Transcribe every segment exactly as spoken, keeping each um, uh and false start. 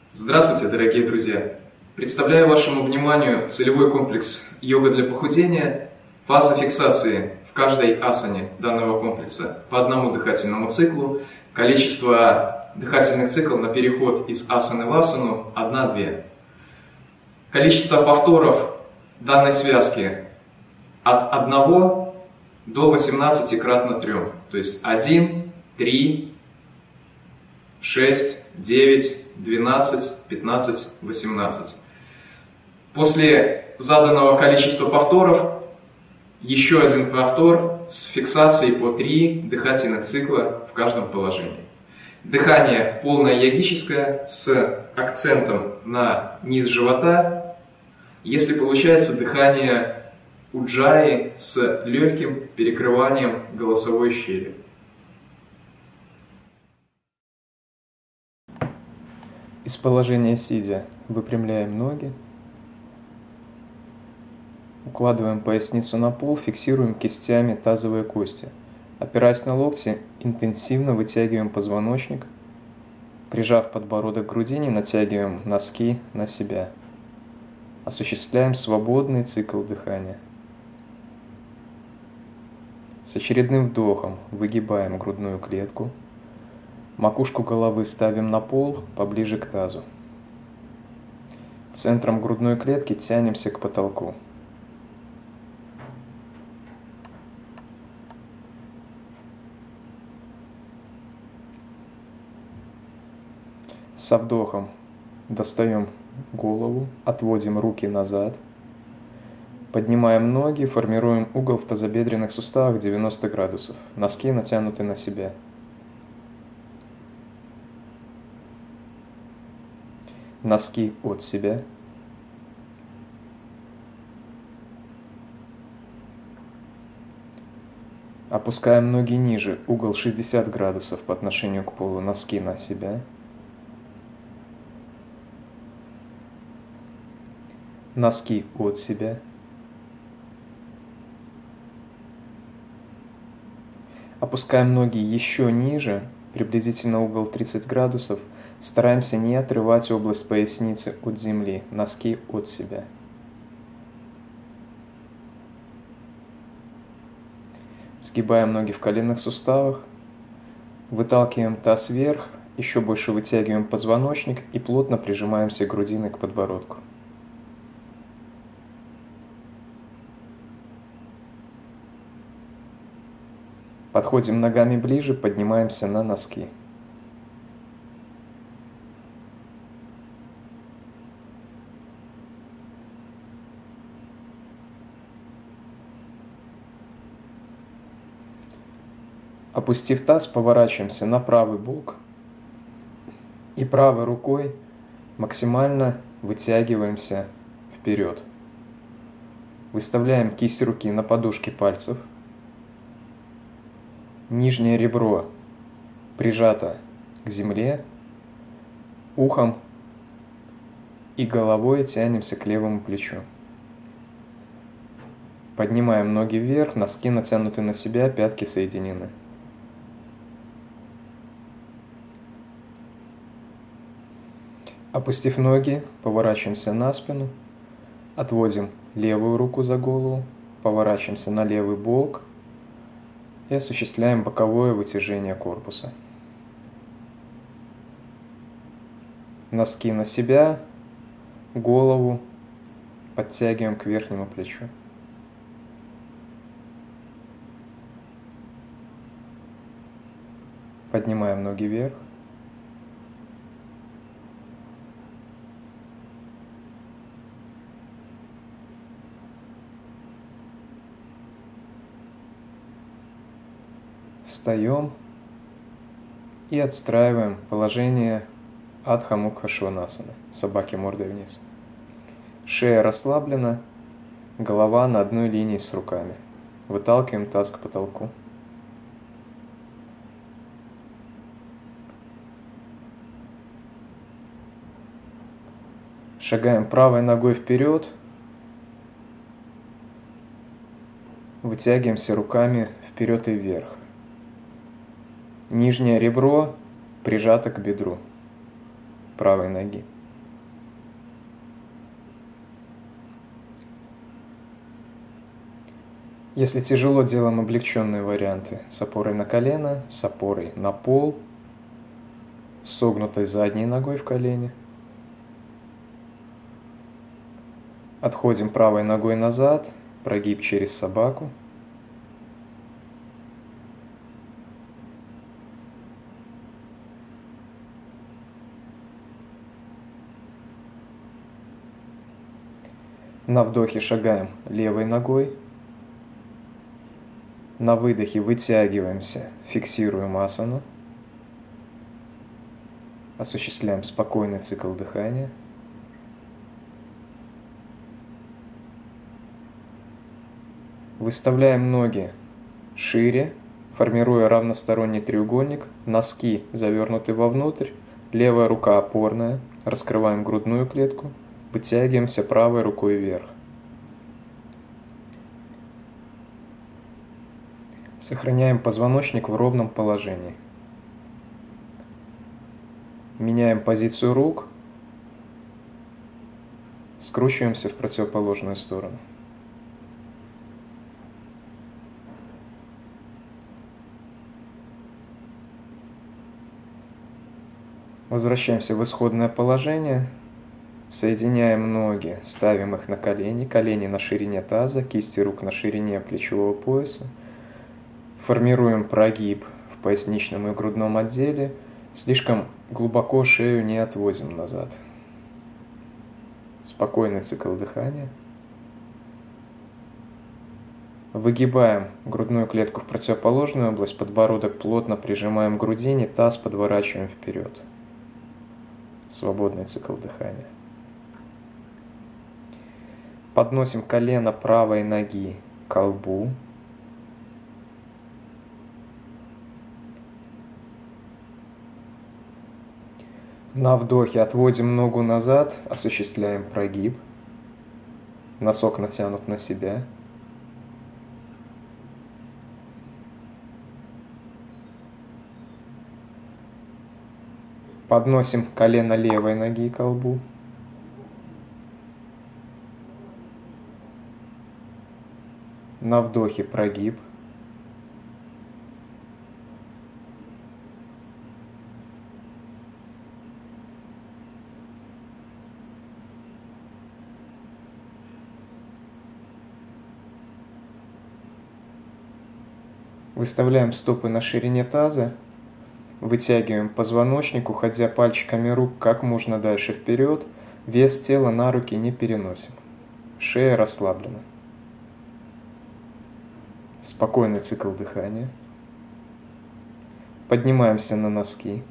Здравствуйте, дорогие друзья! Представляю вашему вниманию целевой комплекс «Йога для похудения», фаза фиксации в каждой асане данного комплекса по одному дыхательному циклу, количество дыхательных циклов на переход из асаны в асану одна-две. Количество повторов данной связки от одного до восемнадцати кратно трём, то есть один, три, шесть, девять, двенадцать, пятнадцать, восемнадцать. После заданного количества повторов еще один повтор с фиксацией по три дыхательных цикла в каждом положении. Дыхание полное йогическое с акцентом на низ живота. Если получается дыхание уджаи с легким перекрыванием голосовой щели. Из положения сидя выпрямляем ноги, укладываем поясницу на пол, фиксируем кистями тазовые кости. Опираясь на локти, интенсивно вытягиваем позвоночник, прижав подбородок к грудине, натягиваем носки на себя. Осуществляем свободный цикл дыхания. С очередным вдохом выгибаем грудную клетку. Макушку головы ставим на пол, поближе к тазу. Центром грудной клетки тянемся к потолку. Со вдохом достаем голову, отводим руки назад. Поднимаем ноги, формируем угол в тазобедренных суставах девяносто градусов. Носки натянуты на себя. Носки от себя. Опускаем ноги ниже, угол шестьдесят градусов по отношению к полу, носки на себя. Носки от себя. Опускаем ноги еще ниже, приблизительно угол тридцать градусов. Стараемся не отрывать область поясницы от земли, носки от себя. Сгибаем ноги в коленных суставах, выталкиваем таз вверх, еще больше вытягиваем позвоночник и плотно прижимаемся грудиной к подбородку. Подходим ногами ближе, поднимаемся на носки. Опустив таз, поворачиваемся на правый бок и правой рукой максимально вытягиваемся вперед. Выставляем кисть руки на подушке пальцев. Нижнее ребро прижато к земле, ухом и головой тянемся к левому плечу. Поднимаем ноги вверх, носки натянуты на себя, пятки соединены. Опустив ноги, поворачиваемся на спину, отводим левую руку за голову, поворачиваемся на левый бок и осуществляем боковое вытяжение корпуса. Носки на себя, голову подтягиваем к верхнему плечу. Поднимаем ноги вверх. Встаем и отстраиваем положение Адха Мукха Шванасаны, собаки мордой вниз. Шея расслаблена, голова на одной линии с руками. Выталкиваем таз к потолку. Шагаем правой ногой вперед. Вытягиваемся руками вперед и вверх. Нижнее ребро прижато к бедру правой ноги. Если тяжело, делаем облегченные варианты с опорой на колено, с опорой на пол, с согнутой задней ногой в колене. Отходим правой ногой назад, прогиб через собаку. На вдохе шагаем левой ногой. На выдохе вытягиваемся, фиксируем асану. Осуществляем спокойный цикл дыхания. Выставляем ноги шире, формируя равносторонний треугольник. Носки завернуты вовнутрь, левая рука опорная. Раскрываем грудную клетку, вытягиваемся правой рукой вверх. Сохраняем позвоночник в ровном положении. Меняем позицию рук. Скручиваемся в противоположную сторону. Возвращаемся в исходное положение. Соединяем ноги, ставим их на колени. Колени на ширине таза, кисти рук на ширине плечевого пояса. Формируем прогиб в поясничном и грудном отделе. Слишком глубоко шею не отводим назад. Спокойный цикл дыхания. Выгибаем грудную клетку в противоположную область, подбородок плотно прижимаем к грудине, таз подворачиваем вперед. Свободный цикл дыхания. Подносим колено правой ноги к колбу. На вдохе отводим ногу назад, осуществляем прогиб. Носок натянут на себя. Подносим колено левой ноги к колбу. На вдохе прогиб. Выставляем стопы на ширине таза, вытягиваем позвоночник, уходя пальчиками рук как можно дальше вперед, вес тела на руки не переносим. Шея расслаблена. Спокойный цикл дыхания. Поднимаемся на носки.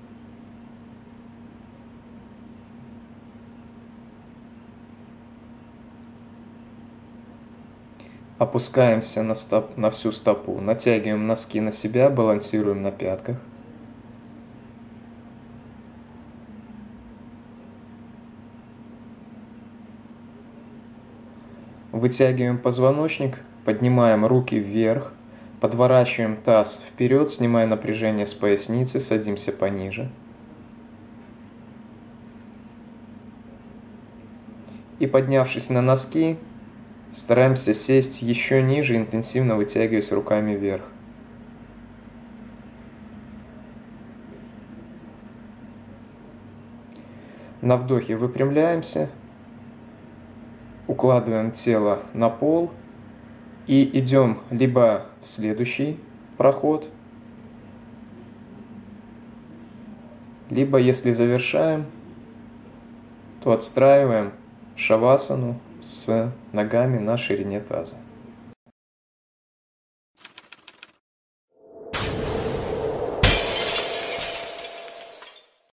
Опускаемся на, стоп, на всю стопу, натягиваем носки на себя, балансируем на пятках. Вытягиваем позвоночник, поднимаем руки вверх, подворачиваем таз вперед, снимая напряжение с поясницы, садимся пониже. И поднявшись на носки, стараемся сесть еще ниже, интенсивно вытягиваясь руками вверх. На вдохе выпрямляемся, укладываем тело на пол и идем либо в следующий проход, либо, если завершаем, то отстраиваем шавасану с ногами на ширине таза.